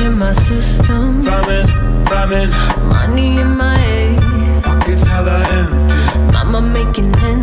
in my system, Vibing, money in my head, pockets hella empty. mama making ends